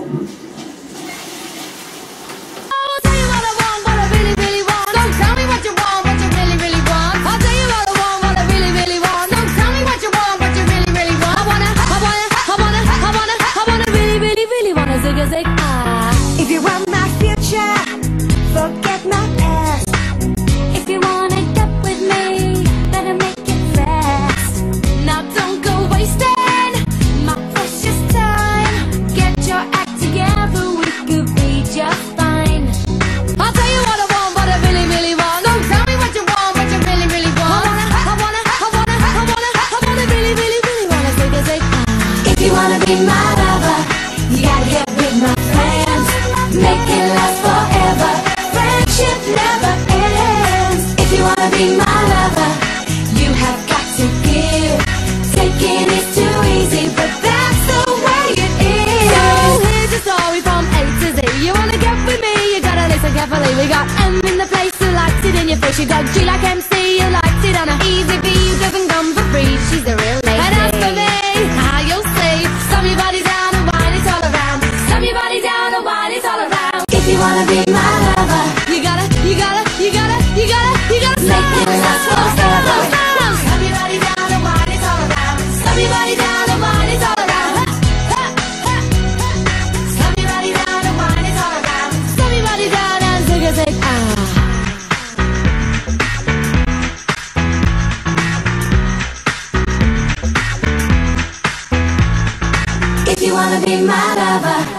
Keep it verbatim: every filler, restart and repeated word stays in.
If you want my future, forget my past. If you wanna get with me, better make it fast. Now don't go wasting my precious time. Get your act together, we could be just fine. I'll tell you what I want, what I really, really want. Don't tell me what you want, what you really, really want. I wanna, I wanna, I wanna, I wanna, I wanna really, really, really wanna say this like ah. If you wanna be my lover, you gotta get with my friends. Make it last forever. Friendship never ends. If you wanna be my lover, you have got to give. Taking is too easy, but that's the way it is. So here's a story from A to Z. You wanna get with me, you gotta listen carefully. We got M in the place who likes it in your face. You got G like M C, who likes it on a easy B, who doesn't come for free. She's a real lady. And as for me, how you'll see, stomp your body down and wine it all around. Stomp your body down and wine it all around. If you wanna be my lover, you gotta, you gotta, you gotta, you gotta, you gotta make it last forever. Stomp your body down and wine it all around. Stomp your body down and wine it all around. Stomp your body down and wine it all around. Stomp your body down and zig a zig ah. If you wanna be my lover,